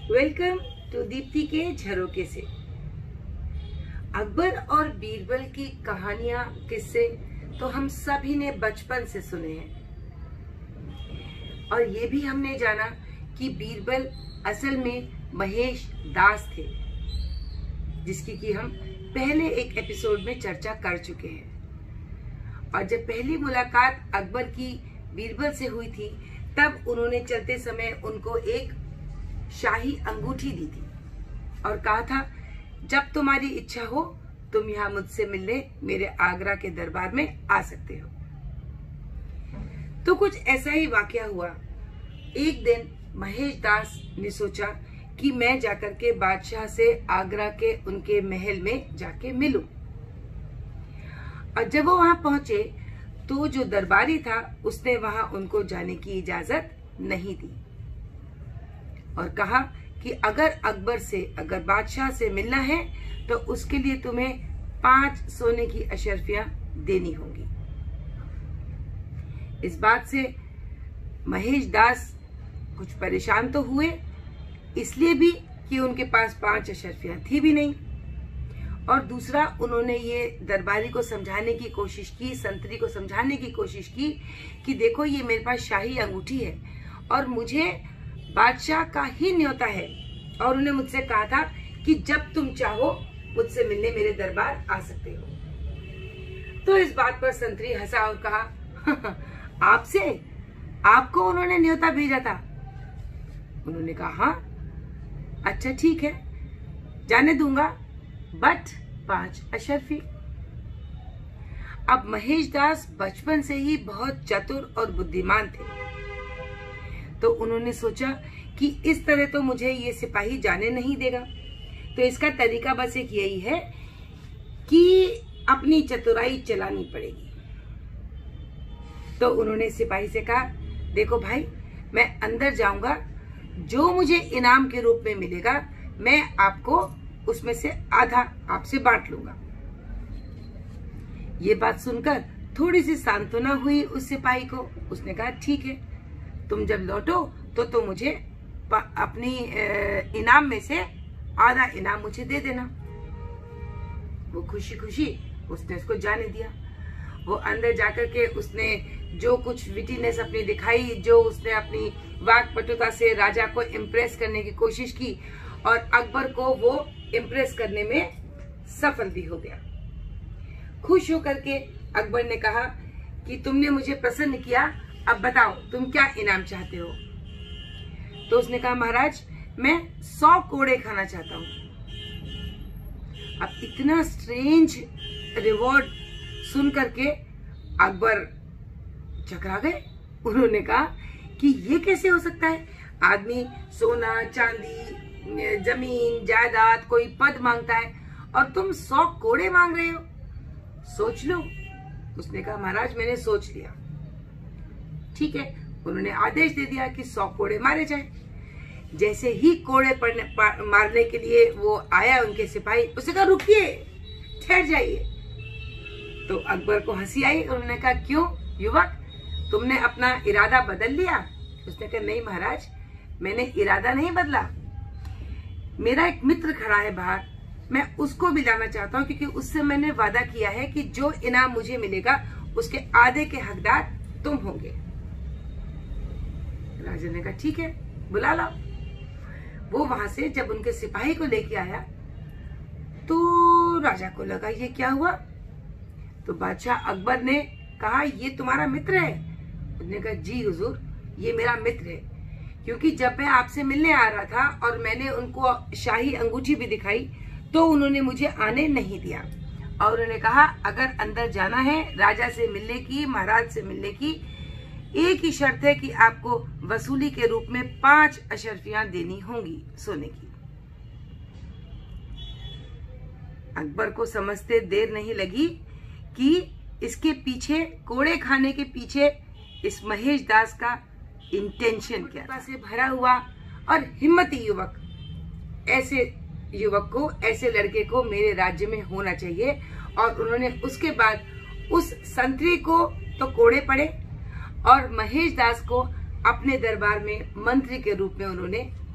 Welcome to Deepti के झरोके से। अकबर और बीरबल की कहानियां, किस्से तो हम सभी ने बचपन से सुने हैं और ये भी हमने जाना कि बीरबल असल में महेश दास थे, जिसकी कि हम पहले एक एपिसोड में चर्चा कर चुके हैं। और जब पहली मुलाकात अकबर की बीरबल से हुई थी, तब उन्होंने चलते समय उनको एक शाही अंगूठी दी थी और कहा था, जब तुम्हारी इच्छा हो तुम यहाँ मुझसे मिलने मेरे आगरा के दरबार में आ सकते हो। तो कुछ ऐसा ही वाकया हुआ। एक दिन महेश दास ने सोचा कि मैं जाकर के बादशाह से आगरा के उनके महल में जाके मिलूं। और जब वो वहां पहुंचे तो जो दरबारी था उसने वहां उनको जाने की इजाजत नहीं दी और कहा कि अगर बादशाह से मिलना है तो उसके लिए तुम्हें 5 सोने की अशर्फियां देनी होंगी। इस बात से महेश दास कुछ परेशान तो हुए, इसलिए भी कि उनके पास 5 अशर्फियां थी भी नहीं, और दूसरा उन्होंने ये दरबारी को समझाने की कोशिश की, संतरी को समझाने की कोशिश की कि देखो ये मेरे पास शाही अंगूठी है और मुझे बादशाह का ही न्योता है, और उन्हें मुझसे कहा था कि जब तुम चाहो मुझसे मिलने मेरे दरबार आ सकते हो। तो इस बात पर संतरी हंसा और कहा, आपसे? आपको उन्होंने न्योता भेजा था? उन्होंने कहा, हाँ। अच्छा ठीक है, जाने दूंगा, बट 5 अशर्फी। अब महेश दास बचपन से ही बहुत चतुर और बुद्धिमान थे, तो उन्होंने सोचा कि इस तरह तो मुझे ये सिपाही जाने नहीं देगा, तो इसका तरीका बस एक यही है कि अपनी चतुराई चलानी पड़ेगी। तो उन्होंने सिपाही से कहा, देखो भाई, मैं अंदर जाऊंगा, जो मुझे इनाम के रूप में मिलेगा मैं आपको उसमें से आधा आपसे बांट लूंगा। ये बात सुनकर थोड़ी सी सांत्वना हुई उस सिपाही को। उसने कहा, ठीक है, तुम जब लौटो तो मुझे अपनी इनाम में से आधा इनाम मुझे दे देना। वो खुशी खुशी उसने उसको जाने दिया। वो अंदर जाकर के उसने जो कुछ विटीनेस अपनी दिखाई, जो उसने अपनी वाक्पटुता से राजा को इम्प्रेस करने की कोशिश की, और अकबर को वो इम्प्रेस करने में सफल भी हो गया। खुश होकर के अकबर ने कहा कि तुमने मुझे प्रसन्न किया, अब बताओ तुम क्या इनाम चाहते हो। तो उसने कहा, महाराज मैं 100 कोड़े खाना चाहता हूं। अब इतना स्ट्रेंज रिवॉर्ड सुन करके अकबर चकरा गए। उन्होंने कहा कि ये कैसे हो सकता है? आदमी सोना चांदी, जमीन जायदाद, कोई पद मांगता है और तुम 100 कोड़े मांग रहे हो, सोच लो। उसने कहा, महाराज मैंने सोच लिया। ठीक है, उन्होंने आदेश दे दिया कि 100 कोड़े मारे जाए। जैसे ही कोड़े मारने के लिए वो आया उनके सिपाही, उसने कहा, रुकिए, ठहर जाइए। तो अकबर को हंसी आई। उन्होंने कहा, क्यों युवक, तुमने अपना इरादा बदल लिया? उसने कहा, नहीं महाराज, मैंने इरादा नहीं बदला। मेरा एक मित्र खड़ा है बाहर, मैं उसको भी लाना चाहता हूँ, क्योंकि उससे मैंने वादा किया है कि जो इनाम मुझे मिलेगा उसके आधे के हकदार तुम होंगे। राजा ने कहा, ठीक है, बुला लाओ। वो वहां से जब उनके सिपाही को लेके आया तो राजा को लगा ये क्या हुआ। तो बादशाह अकबर ने कहा, ये तुम्हारा मित्र है? उसने कहा, जी हुजूर, ये मेरा मित्र है, क्योंकि जब मैं आपसे मिलने आ रहा था और मैंने उनको शाही अंगूठी भी दिखाई तो उन्होंने मुझे आने नहीं दिया, और उन्होंने कहा, अगर अंदर जाना है राजा से मिलने की, महाराज से मिलने की, एक ही शर्त है कि आपको वसूली के रूप में 5 अशर्फियां देनी होंगी सोने की। अकबर को समझते देर नहीं लगी कि इसके पीछे, कोड़े खाने के पीछे इस महेश दास का इंटेंशन क्या था। से भरा हुआ और हिम्मती युवक, ऐसे युवक को, ऐसे लड़के को मेरे राज्य में होना चाहिए। और उन्होंने उसके बाद उस संतरी को तो कोड़े पड़े और महेश दास को अपने दरबार में मंत्री के रूप में उन्होंने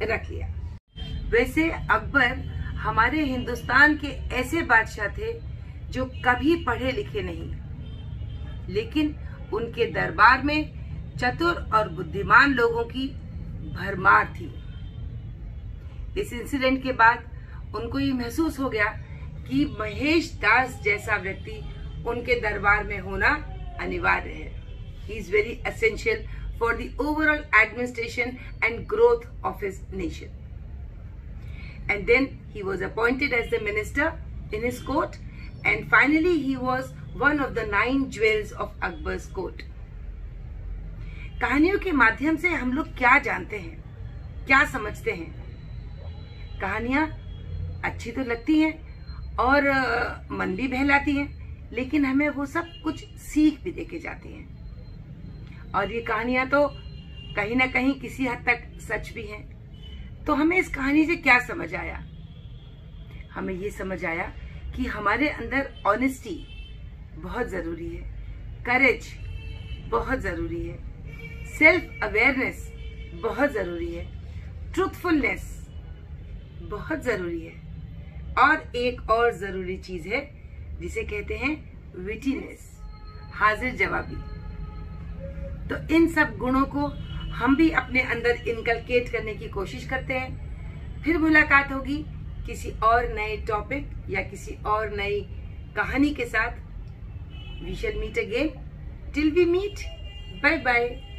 रख लिया। वैसे अकबर हमारे हिंदुस्तान के ऐसे बादशाह थे जो कभी पढ़े लिखे नहीं, लेकिन उनके दरबार में चतुर और बुद्धिमान लोगों की भरमार थी। इस इंसिडेंट के बाद उनको ये महसूस हो गया कि महेश दास जैसा व्यक्ति उनके दरबार में होना अनिवार्य है। He is very essential for the overall administration and growth of his nation. And then he was appointed as the minister in his court, and finally he was one of the 9 jewels of Akbar's court. कहानियों के माध्यम से हम लोग क्या जानते हैं, क्या समझते हैं? कहानियां अच्छी तो लगती हैं और मन भी बहलाती हैं, लेकिन हमें वो सब कुछ सीख भी देके जाती हैं। और ये कहानियां तो कहीं ना कहीं किसी हद तक सच भी हैं। तो हमें इस कहानी से क्या समझ आया? हमें ये समझ आया कि हमारे अंदर ऑनेस्टी बहुत जरूरी है, करेज बहुत जरूरी है, सेल्फ अवेयरनेस बहुत जरूरी है, ट्रूथफुलनेस बहुत जरूरी है, और एक और जरूरी चीज है जिसे कहते हैं विटीनेस, हाजिर जवाबी। तो इन सब गुणों को हम भी अपने अंदर इनकलकेट करने की कोशिश करते हैं। फिर मुलाकात होगी किसी और नए टॉपिक या किसी और नई कहानी के साथ। We shall meet again. Till we meet, bye bye.